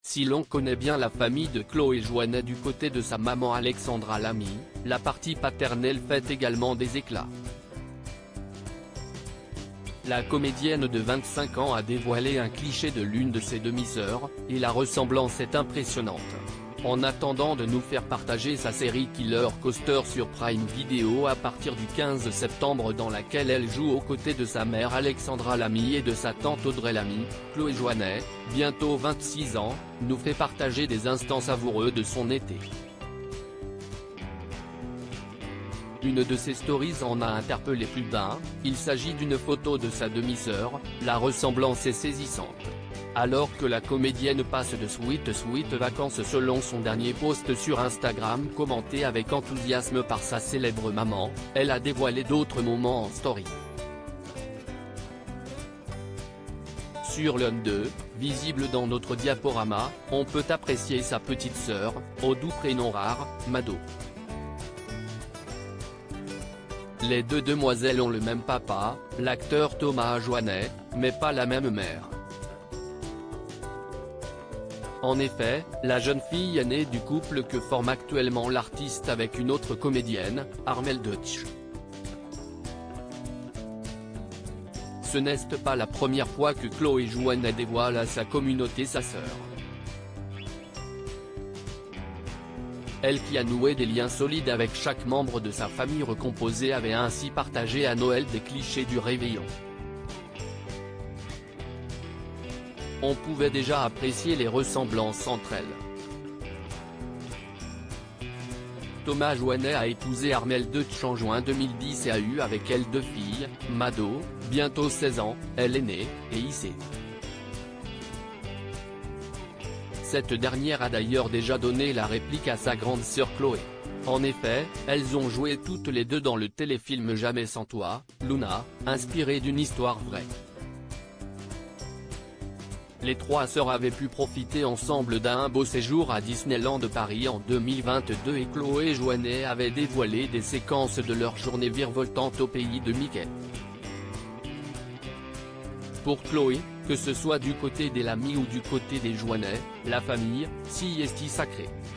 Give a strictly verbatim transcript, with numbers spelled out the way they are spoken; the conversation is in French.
Si l'on connaît bien la famille de Chloé Joannet du côté de sa maman Alexandra Lamy, la partie paternelle fait également des éclats. La comédienne de vingt-cinq ans a dévoilé un cliché de l'une de ses demi-sœurs, et la ressemblance est impressionnante. En attendant de nous faire partager sa série Killer Coaster sur Prime Video à partir du quinze septembre, dans laquelle elle joue aux côtés de sa mère Alexandra Lamy et de sa tante Audrey Lamy, Chloé Joannet, bientôt vingt-six ans, nous fait partager des instants savoureux de son été. Une de ses stories en a interpellé plus d'un, il s'agit d'une photo de sa demi-sœur, la ressemblance est saisissante. Alors que la comédienne passe de sweet sweet vacances selon son dernier post sur Instagram commenté avec enthousiasme par sa célèbre maman, elle a dévoilé d'autres moments en story. Sur l'un d'eux, visible dans notre diaporama, on peut apprécier sa petite sœur, au doux prénom rare, Mado. Les deux demoiselles ont le même papa, l'acteur Thomas Joannet, mais pas la même mère. En effet, la jeune fille est née du couple que forme actuellement l'artiste avec une autre comédienne, Armelle Deutsch. Ce n'est pas la première fois que Chloé Joannet dévoile à sa communauté sa sœur. Elle qui a noué des liens solides avec chaque membre de sa famille recomposée avait ainsi partagé à Noël des clichés du réveillon. On pouvait déjà apprécier les ressemblances entre elles. Thomas Joannet a épousé Armelle Deutsch en juin deux mille dix et a eu avec elle deux filles, Mado, bientôt seize ans, elle est née, et Issei. Cette dernière a d'ailleurs déjà donné la réplique à sa grande sœur Chloé. En effet, elles ont joué toutes les deux dans le téléfilm Jamais sans toi, Luna, inspiré d'une histoire vraie. Les trois sœurs avaient pu profiter ensemble d'un beau séjour à Disneyland Paris en deux mille vingt-deux et Chloé Joannet avait dévoilé des séquences de leur journée virevoltante au pays de Mickey. Pour Chloé, que ce soit du côté des Lamy ou du côté des Joannet, la famille, si est si sacrée.